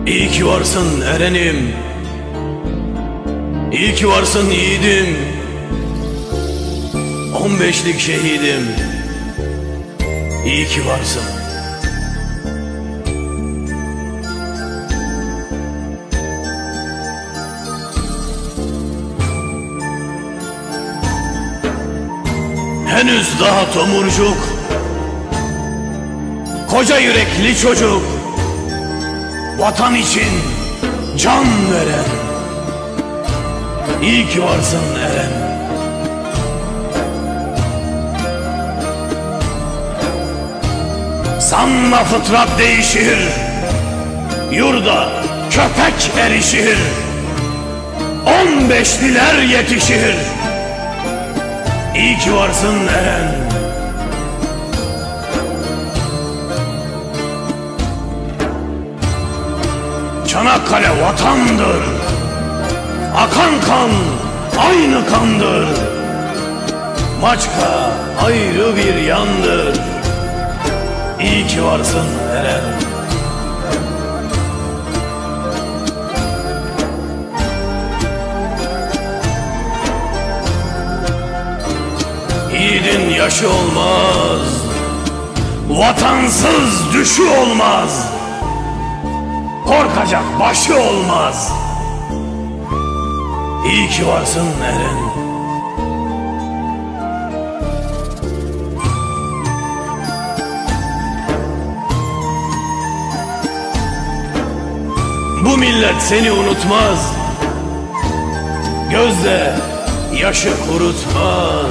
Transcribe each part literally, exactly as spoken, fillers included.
İyi ki varsın erenim, İyi ki varsın yiğidim, on beşlik şehidim. İyi ki varsın. Henüz daha tomurcuk, koca yürekli çocuk, vatan için can veren. İyi ki varsın Eren. Sanma fıtrat değişir, yurda köpek erişir, on beşliler yetişir. İyi ki varsın Eren. Çanakkale vatandır, akan kan aynı kandır, Maçka ayrı bir yandır. İyi ki varsın Eren. Yiğidin yaşı olmaz, vatansız düşü olmaz, korkacak başı olmaz. İyi ki varsın Eren. Bu millet seni unutmaz, gözde yaşı kurutmaz,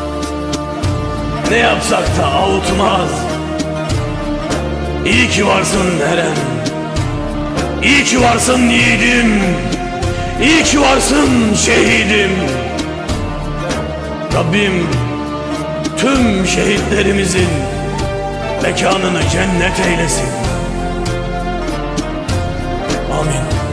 ne yapsak da avutmaz. İyi ki varsın Eren. İyi ki varsın yiğidim, İyi ki varsın şehidim. Rabbim tüm şehitlerimizin mekanını cennet eylesin. Amin.